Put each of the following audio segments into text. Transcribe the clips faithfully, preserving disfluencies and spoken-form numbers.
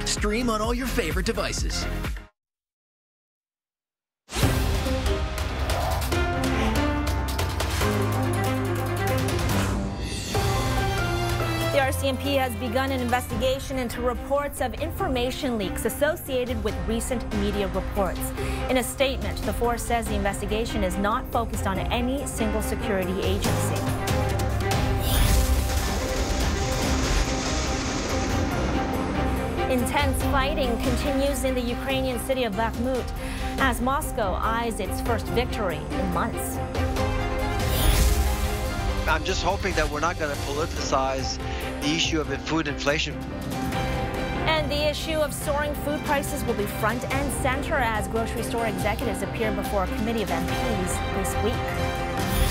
Stream on all your favorite devices. The R C M P has begun an investigation into reports of information leaks associated with recent media reports. In a statement, the force says the investigation is not focused on any single security agency. Intense fighting continues in the Ukrainian city of Bakhmut as Moscow eyes its first victory in months. I'm just hoping that we're not going to politicize the issue of food inflation. And the issue of soaring food prices will be front and center as grocery store executives appear before a committee of M Ps this week.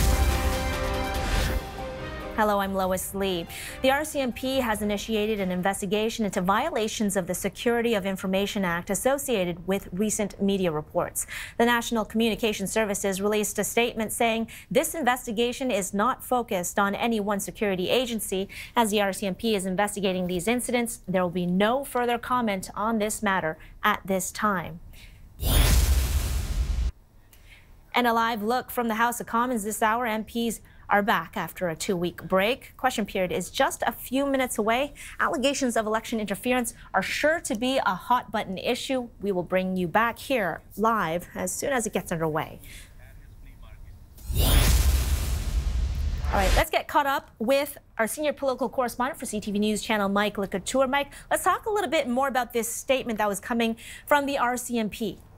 Hello, I'm Lois Lee. The R C M P has initiated an investigation into violations of the Security of Information Act associated with recent media reports. The National Communication Services released a statement saying this investigation is not focused on any one security agency. As the R C M P is investigating these incidents, there will be no further comment on this matter at this time. And a live look from the House of Commons this hour. M Ps are back after a two-week break. Question period is just a few minutes away. Allegations of election interference are sure to be a hot-button issue. We will bring you back here live as soon as it gets underway. All right, let's get caught up with our senior political correspondent for C T V News Channel, Mike LeCouture. Mike, let's talk a little bit more about this statement that was coming from the R C M P.